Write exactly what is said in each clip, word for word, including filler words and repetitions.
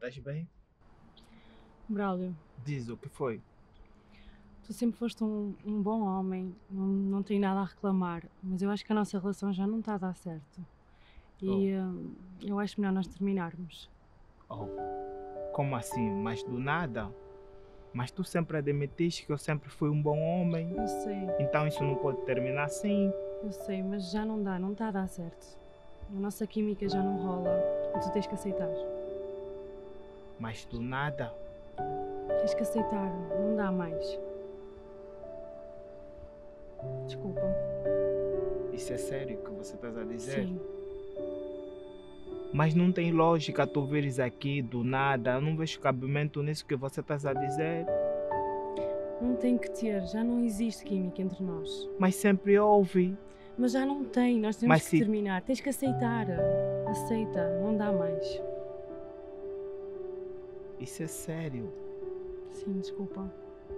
Estás bem? Braulio, Diz o que foi. tu sempre foste um, um bom homem, não, não tenho nada a reclamar, mas eu acho que a nossa relação já não está a dar certo. E hum, eu acho melhor nós terminarmos. Oh, como assim? Mas do nada? Mas tu sempre admitiste que eu sempre fui um bom homem. Eu sei, Então isso não pode terminar assim. eu sei, mas já não dá, não está a dar certo. A nossa química já não rola e tu tens que aceitar. Mas do nada? Tens que aceitar, não dá mais. Desculpa. Isso é sério que você está a dizer? Sim, Mas não tem lógica tu vires aqui do nada. Eu não vejo cabimento nisso que você está a dizer. não tem que ter, já não existe química entre nós. Mas sempre houve. Mas já não tem, nós temos Mas que se- terminar, tens que aceitar. Aceita, não dá mais. Isso é sério. Sim, desculpa.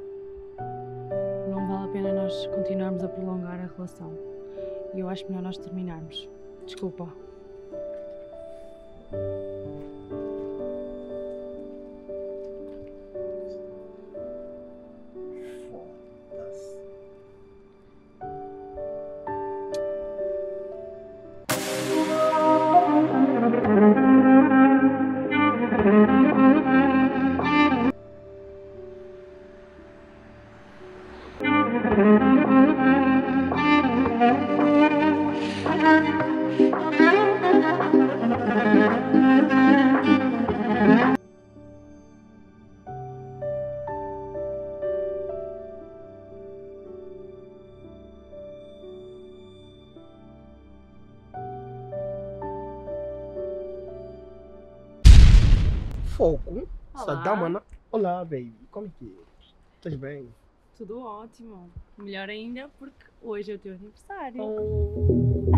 Não vale a pena nós continuarmos a prolongar a relação. E eu acho melhor nós terminarmos. Desculpa. Foda-se. Fogo. Olá. Essa dama, né? Olá, baby. Como é que é? Estás bem? Tudo ótimo. Melhor ainda porque hoje é o teu aniversário. Oh.